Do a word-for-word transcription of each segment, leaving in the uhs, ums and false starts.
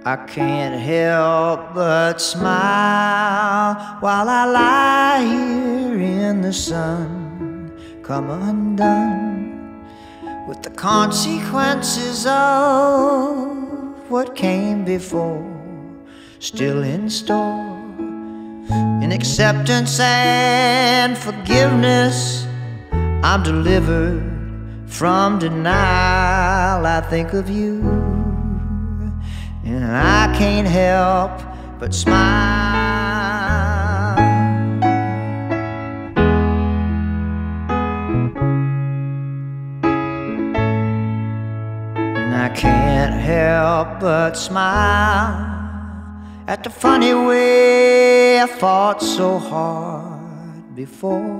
I can't help but smile while I lie here in the sun, come undone with the consequences of what came before, still in store. In acceptance and forgiveness, I'm delivered from denial. I think of you, and I can't help but smile. And I can't help but smile at the funny way I fought so hard before.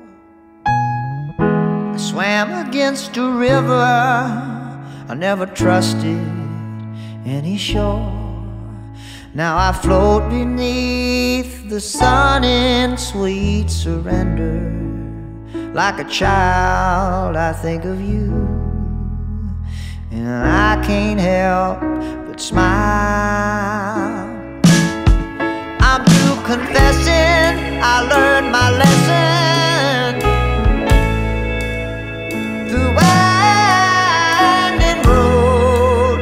I swam against a river I never trusted any shore. Now I float beneath the sun in sweet surrender. Like a child I think of you, and I can't help but smile. I'm through confessing I learned my lesson through winding road.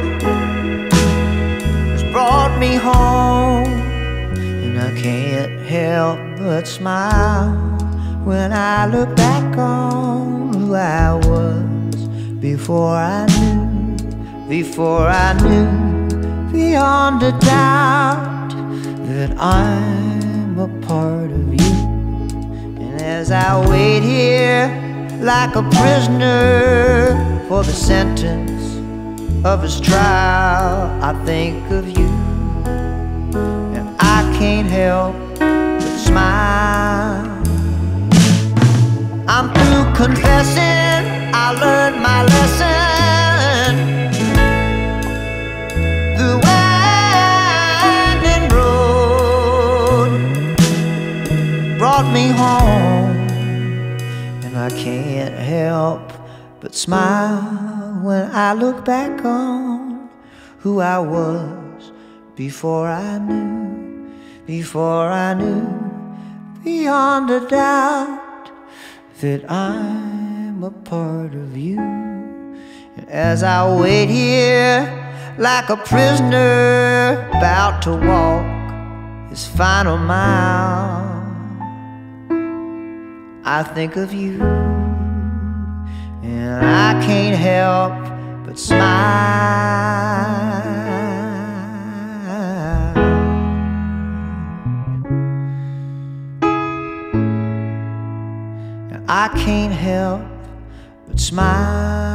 It's brought me home, and I can't help but smile when I look back on who I was before I knew, before I knew beyond a doubt that I'm a part of you. And as I wait here like a prisoner for the sentence of his trial, I think of you, and I can't help but smile. I'm through confessing I learned my lesson through winding road, brought me home, and I can't help but smile when I look back on who I was before I knew, before I knew beyond a doubt that I'm a part of you. And as I wait here like a prisoner about to walk his final mile, I think of you, and I can't help but smile. I can't help but smile.